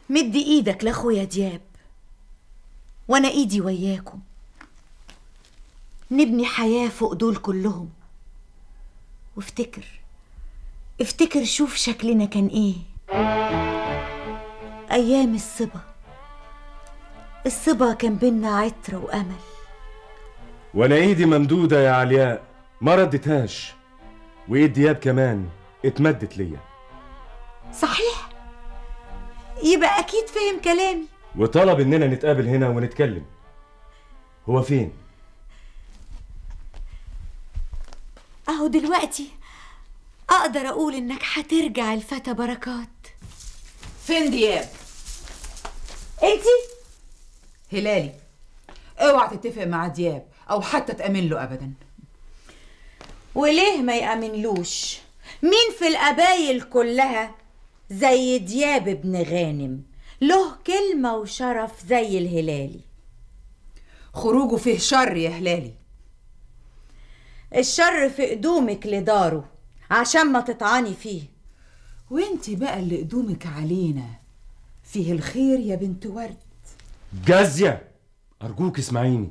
مد ايدك لاخويا دياب وانا ايدي وياكم، نبني حياة فوق دول كلهم. افتكر شوف شكلنا كان ايه ايام الصبا كان بينا عطر وامل. وانا ايدي ممدودة يا علياء ما ردتهاش، وايد دياب كمان اتمدت ليا. صحيح، يبقى اكيد فهم كلامي وطلب اننا نتقابل هنا ونتكلم. هو فين؟ اهو دلوقتي اقدر اقول انك هترجع الفتى بركات. فين دياب؟ انتي؟ هلالي، اوعى تتفق مع دياب او حتى تأمن له ابدا. وليه ما يأمنلوش؟ مين في القبايل كلها زي دياب ابن غانم له كلمة وشرف زي الهلالي؟ خروجه فيه شر يا هلالي. الشر في قدومك لداره عشان ما تطعني فيه. وانتي بقى اللي قدومك علينا فيه الخير يا بنت ورد. جازية أرجوك اسمعيني.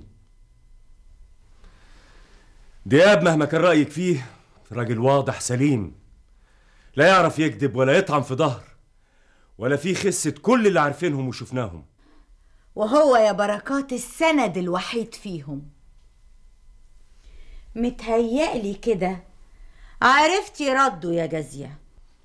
دياب مهما كان رأيك فيه راجل واضح سليم، لا يعرف يكذب ولا يطعن في ظهر، ولا فيه خسة كل اللي عارفينهم وشفناهم. وهو يا بركات السند الوحيد فيهم. متهيألي كده عرفتي رده يا جازية.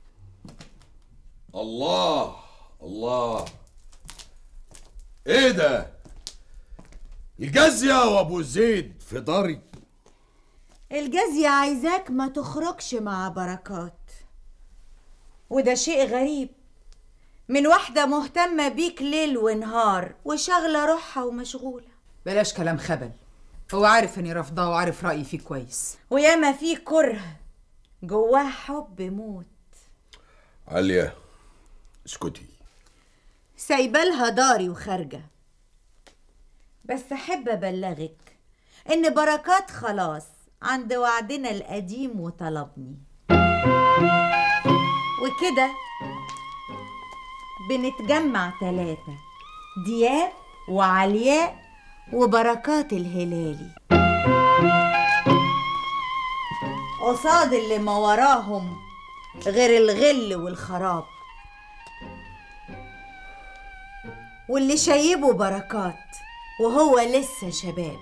الله الله، ايه ده؟ الجازية وابو زيد في داري. الجازية عايزاك ما تخرجش مع بركات، وده شيء غريب من واحدة مهتمة بيك ليل ونهار وشغلة روحها ومشغولة. بلاش كلام خبل، هو عارف اني رافضاه وعارف رأيي فيه كويس. وياما فيه كره جواه حب موت. عليا اسكتي. سايبالها داري وخارجة، بس احب ابلغك ان بركات خلاص عند وعدنا القديم وطلبني، وكده بنتجمع 3: دياب وعلياء وبركات الهلالي، قصاد اللي ما وراهم غير الغل والخراب، واللي شايبه بركات وهو لسه شباب.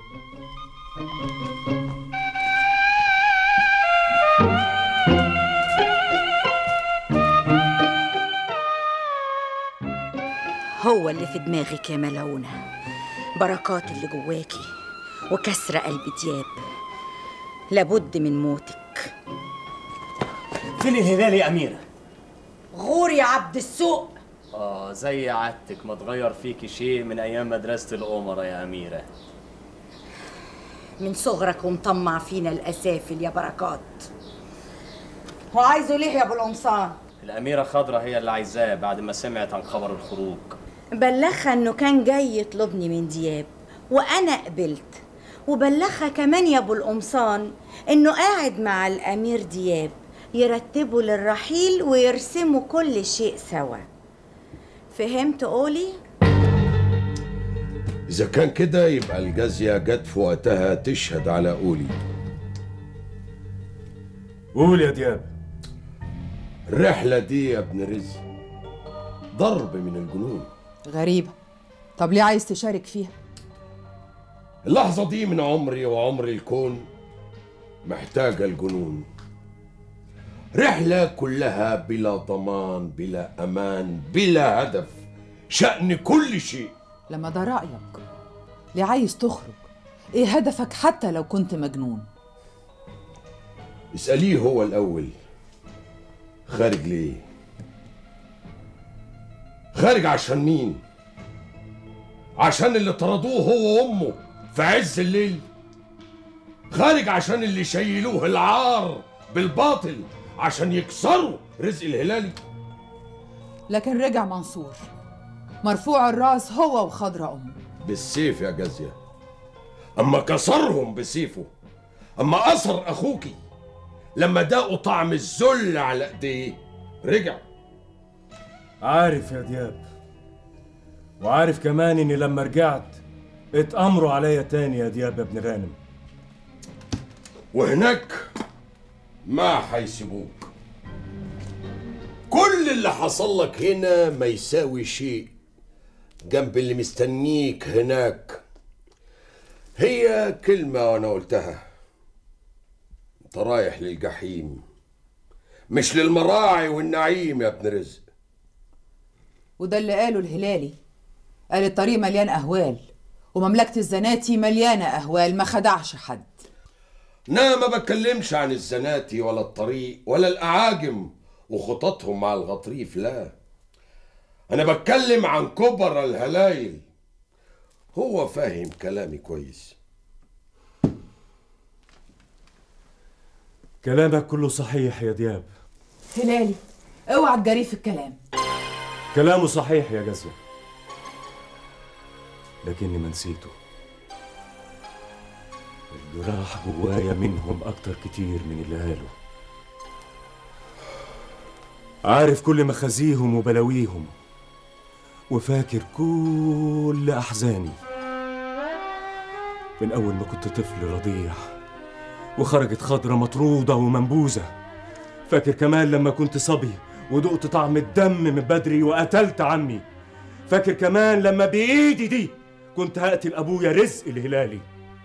هو اللي في دماغك يا ملعونة، بركات اللي جواكي وكسر قلب دياب، لابد من موتك. فين الهلال يا أميرة؟ غور يا عبد السوق. زي عادتك ما تغير فيكي شيء من أيام مدرسة الأمراء يا أميرة. من صغرك ومطمع فينا الأسافل يا بركات. هو عايزه ليه يا أبو القمصان؟ الأميرة خضرة هي اللي عايزاه بعد ما سمعت عن خبر الخروج. بلغها إنه كان جاي يطلبني من دياب وأنا قبلت، وبلغها كمان يا أبو القمصان إنه قاعد مع الأمير دياب يرتبوا للرحيل ويرسموا كل شيء سوا. فهمت قولي؟ إذا كان كده يبقى الجازية جت في وقتها تشهد على قولي. قول يا دياب. الرحلة دي يا ابن رزق ضرب من الجنون. غريبة، طب ليه عايز تشارك فيها؟ اللحظة دي من عمري وعمر الكون محتاجة الجنون. رحلة كلها بلا ضمان بلا أمان بلا هدف، شأن كل شيء. لما ده رأيك، ليه عايز تخرج؟ ايه هدفك حتى لو كنت مجنون؟ اسأليه هو الأول، خارج ليه؟ خارج عشان مين؟ عشان اللي طردوه هو وأمه في عز الليل؟ خارج عشان اللي شيلوه العار بالباطل عشان يكسروا رزق الهلالي؟ لكن رجع منصور مرفوع الراس هو وخضرة أمه بالسيف يا جازية. أما كسرهم بسيفه، أما أسر أخوكي لما داقوا طعم الذل على إيديه رجع. عارف يا دياب، وعارف كمان اني لما رجعت اتأمروا عليا تاني يا دياب يا ابن غانم. وهناك ما هيسيبوك. كل اللي حصل لك هنا ما يساوي شيء جنب اللي مستنيك هناك. هي كلمة وانا قلتها، انت رايح للجحيم مش للمراعي والنعيم يا ابن رزق. وده اللي قاله الهلالي، قال الطريق مليان أهوال ومملكة الزناتي مليانة أهوال، ما خدعش حد. أنا ما بتكلمش عن الزناتي ولا الطريق ولا الأعاجم وخططهم مع الغطريف، لا، أنا بتكلم عن كبر الهلايل. هو فاهم كلامي كويس. كلامك كله صحيح يا دياب. هلالي اوعى تجري في الكلام. كلامه صحيح يا جزية، لكني ما نسيته. اللي راح جوايا منهم أكتر كتير من اللي قاله. عارف كل مخازيهم وبلاويهم، وفاكر كل أحزاني من أول ما كنت طفل رضيع وخرجت خضرة مطرودة ومنبوذة. فاكر كمان لما كنت صبي ودقت طعم الدم من بدري وقتلت عمي. فاكر كمان لما بإيدي دي كنت هقتل أبويا رزق الهلالي.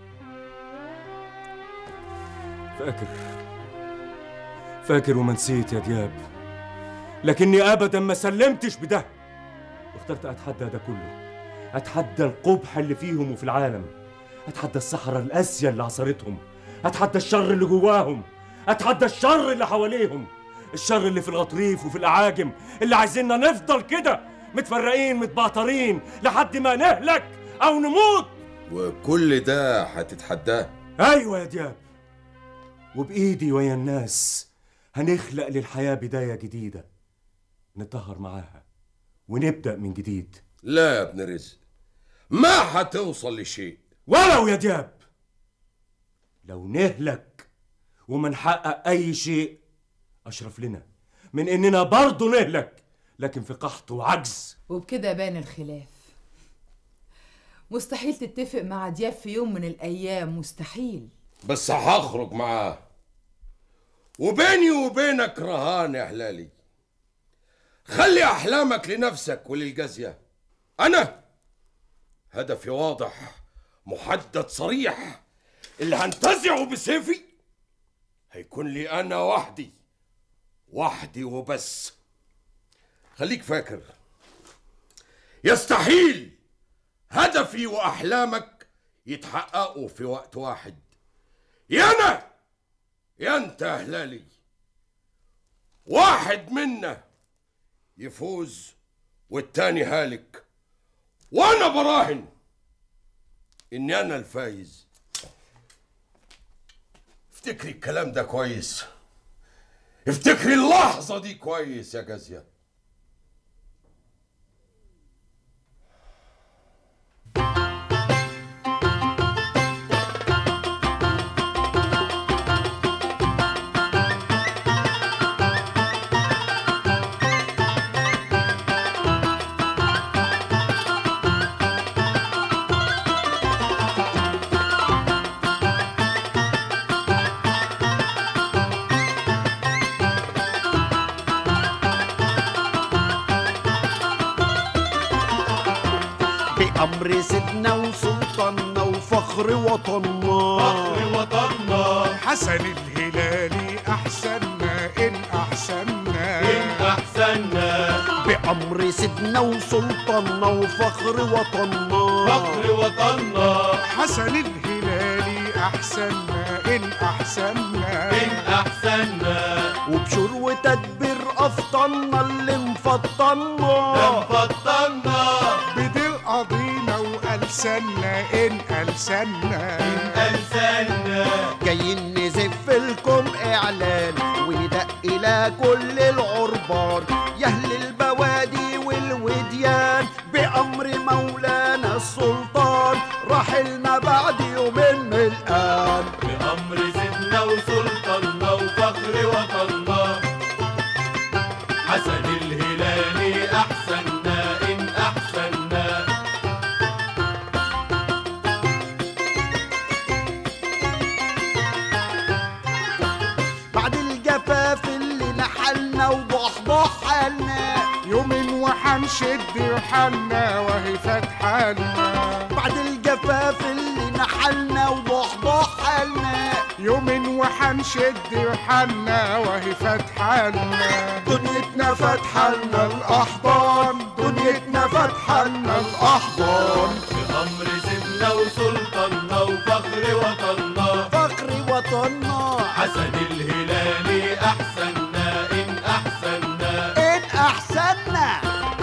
فاكر وما نسيت يا دياب، لكني أبدا ما سلمتش بده. واخترت أتحدى ده كله، أتحدى القبح اللي فيهم وفي العالم، أتحدى الصحراء القاسية اللي عصرتهم، أتحدى الشر اللي جواهم، أتحدى الشر اللي حواليهم، الشر اللي في الغطريف وفي الأعاجم اللي عايزيننا نفضل كده متفرقين متبعترين لحد ما نهلك أو نموت. وكل ده هتتحداه؟ أيوة يا دياب، وبإيدي ويا الناس هنخلق للحياة بداية جديدة نتطهر معاها ونبدأ من جديد. لا يا ابن رزق، ما هتوصل لشيء. ولو يا دياب لو نهلك وما نحقق أي شيء أشرف لنا من إننا برضو نهلك لكن في قحط وعجز. وبكده بان الخلاف. مستحيل تتفق مع دياب في يوم من الأيام، مستحيل. بس هخرج معاه، وبيني وبينك رهان يا هلالي. خلي أحلامك لنفسك وللجزية. أنا هدفي واضح محدد صريح، اللي هنتزعه بسيفي هيكون لي أنا وحدي وبس. خليك فاكر، يستحيل هدفي وأحلامك يتحققوا في وقت واحد. يا أنا يا أنت يا هلالي، واحد منا يفوز والتاني هالك، وأنا براهن إني أنا الفايز. افتكري الكلام ده كويس، افتكري اللحظة دي كويس يا جزية. بأمر سيدنا وسلطاننا وفخر وطننا حسن الهلالي أحسننا إن أحسننا بأمر سيدنا وسلطاننا وفخر وطننا حسن الهلالي أحسننا إن أحسننا وبشور وتدبير أفطنا اللي مفطنا بدل قضينا وألسنا إن ألسنا جايين نزف لكم إعلان وندق إلى كل العربان يا أهل البوادي والوديان بأمر مولانا السلطان رحلنا بعد يومين من الآن. بأمر سيدنا وسلطاننا وفخر وطننا حسن الهلالي أحسننا إن أحسننا حالنا، يوم وحنشد حالنا وهي فاتحالنا، بعد الجفاف اللي نحلنا وضحضح حالنا، يوم وحنشد حالنا وهي فاتحالنا، دنيتنا فاتحالنا الأحضان، دنيتنا فاتحالنا الأحضان، بأمر سيدنا وسلطاننا وفخر وطننا، فخر وطننا، حسن الهلالي أحسننا إن أحسننا، إن أحسننا.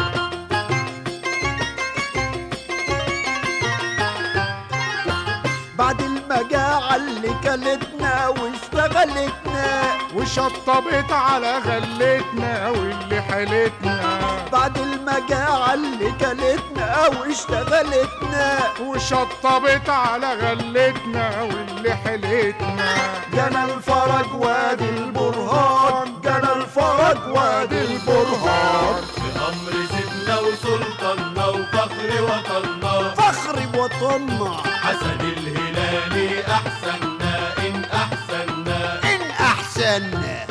بعد المجاعة اللي كلتنا واشتغلتنا، وشطبت على غلتنا واللي حالتنا، بعد المجاعة اللي كلتنا واشتغلتنا، وشطبت على غلتنا واللي حالتنا، جانا الفرج وادي البرهان، جانا الفرج وادي البرهان، بأمر سيدنا وسلطاننا وفخر وطننا، فخر وطننا، حسن الهلالي أحسننا إن أحسننا، إن أحسننا.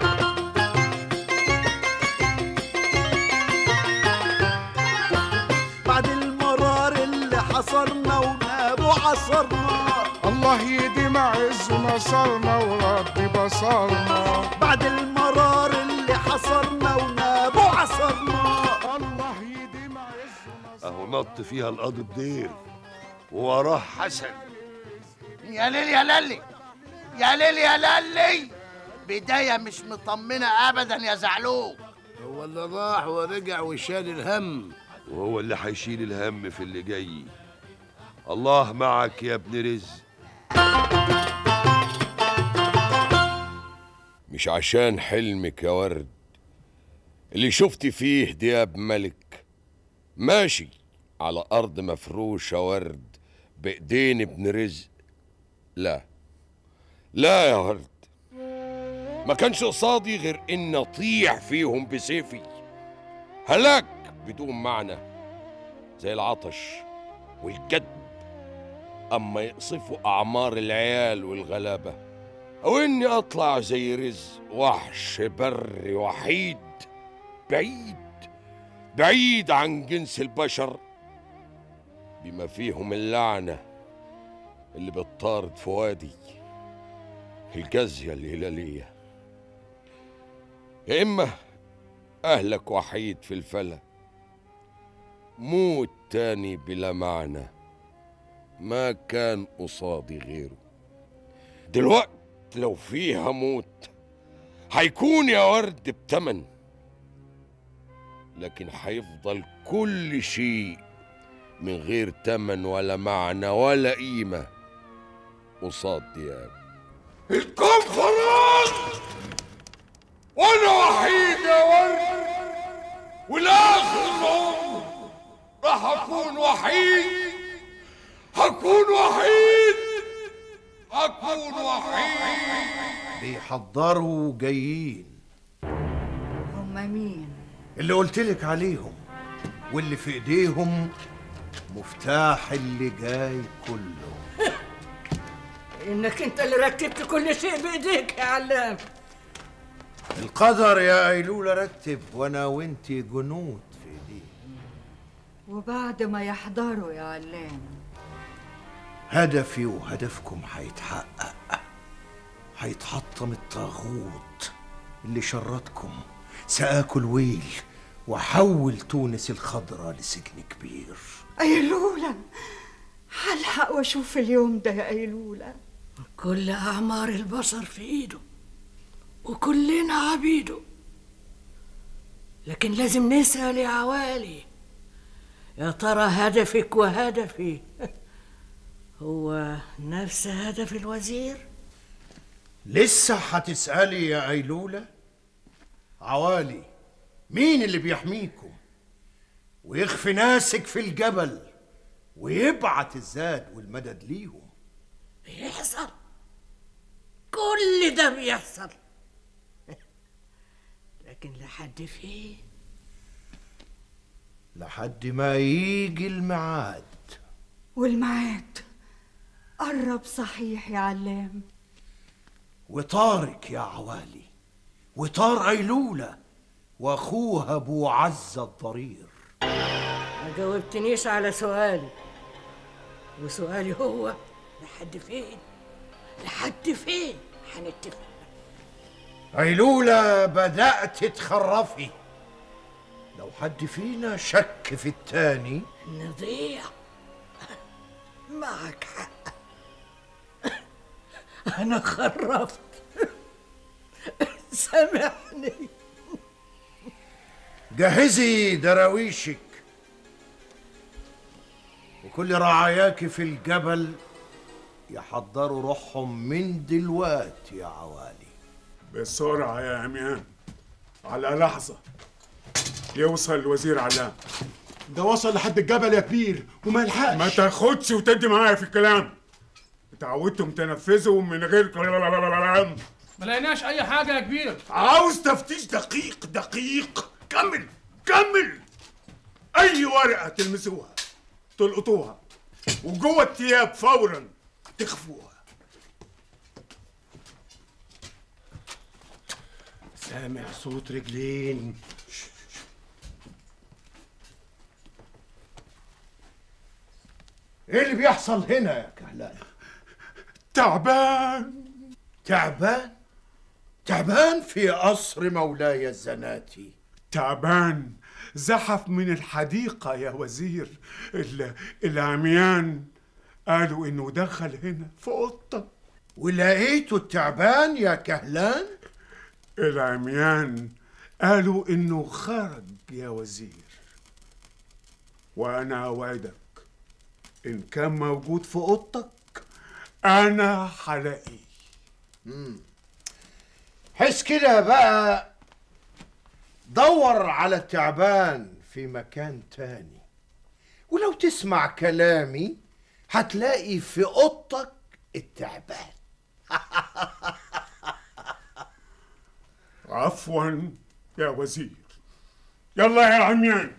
بعد المرار اللي حصرنا ونابو عصرنا، الله يديم عز نصرنا ورد بصرنا، بعد المرار اللي حصرنا ونابو عصرنا، الله يديم عز نصرنا. اهو نط فيها القاضي بدير ووراه حسن. يا ليل يا للي، يا ليل يا للي، بداية مش مطمنة أبدا يا زعلوق. هو اللي راح ورجع وشال الهم، وهو اللي هيشيل الهم في اللي جاي. الله معك يا ابن رزق. مش عشان حلمك يا ورد اللي شفت فيه دياب ملك ماشي على أرض مفروشة ورد بإيدين ابن رزق. لا لا يا ورد، ما كانش قصادي غير إن أطيح فيهم بسيفي هلاك بدون معنى زي العطش والجدب أما يقصفوا أعمار العيال والغلابة، أو إني أطلع زي رزق وحش بري وحيد بعيد بعيد عن جنس البشر بما فيهم اللعنة اللي بتطارد فؤادي الجزية الهلالية. يا إما أهلك وحيد في الفلا، موت تاني بلا معنى ما كان قصادي غيره. دلوقت لو فيها موت هيكون يا ورد بتمن، لكن هيفضل كل شيء من غير تمن ولا معنى ولا قيمة قصاد دياب. الكون فراغ وانا وحيد يا ورد، والاخر العمر راح اكون وحيد، هكون وحيد، هكون وحيد. بيحضروا جايين. هما مين؟ اللي قلتلك عليهم واللي في ايديهم مفتاح اللي جاي كله. انك انت اللي رتبت كل شيء بايديك يا علام. القدر يا ايلوله رتب، وانا وانتي جنود في ايديه. وبعد ما يحضروا يا علام هدفي وهدفكم هيتحقق، هيتحطم الطاغوت اللي شردكم، سآكل ويل وحول تونس الخضراء لسجن كبير. أيلولة، هلحق واشوف اليوم ده يا أيلولة. كل أعمار البشر في إيده وكلنا عبيده، لكن لازم نسأل يا عوالي، يا ترى هدفك وهدفي هو نفس هدف الوزير؟ لسه هتسألي يا أيلولة؟ عوالي، مين اللي بيحميكم ويخفي ناسك في الجبل ويبعت الزاد والمدد ليهم؟ بيحصل، كل ده بيحصل، لكن لحد فين؟ لحد ما يجي الميعاد. والميعاد قرب صحيح يا علام. وطارك يا عوالي، وطار أيلولة واخوها ابو عزة الضرير. ما جاوبتنيش على سؤالي، وسؤالي هو لحد فين؟ لحد فين هنتفق؟ أيلولة بدأت تخرفي. لو حد فينا شك في التاني نضيع. معك حق، أنا خرفت، سامحني. جهزي دراويشك وكل رعاياك في الجبل يحضروا روحهم من دلوقتي يا عوالي. بسرعة يا عميان، على لحظة يوصل الوزير علام. ده وصل لحد الجبل يا كبير وما لحقش. ما تاخدش وتدي معايا في الكلام، اتعودتم تنفذوا من غير كلام. ما لقيناش اي حاجه يا كبير. عاوز تفتيش دقيق دقيق. كمل كمل. اي ورقه تلمسوها تلقطوها، وجوه التياب فورا تخفوها. سامع صوت رجلين. ايه اللي بيحصل هنا يا كهلان؟ تعبان. تعبان؟ تعبان في قصر مولاي الزناتي. تعبان زحف من الحديقة يا وزير. العميان قالوا انه دخل هنا في اوضتك. ولقيته التعبان يا كهلان؟ العميان قالوا انه خرج يا وزير، وانا اوعدك ان كان موجود في اوضتك انا هلاقيه. حس كده بقى، دور على التعبان في مكان تاني، ولو تسمع كلامي هتلاقي في اوضتك التعبان. عفوا يا وزير. يلا يا عميان.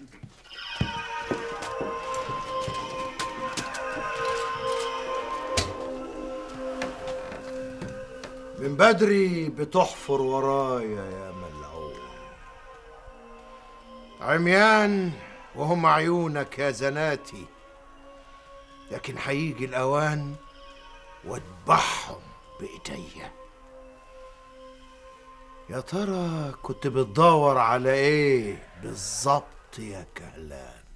من بدري بتحفر ورايا يا ملعون. عميان وهم عيونك يا زناتي، لكن هيجي الأوان واذبحهم بإيديا. يا ترى كنت بتدور على ايه بالظبط يا كهلان؟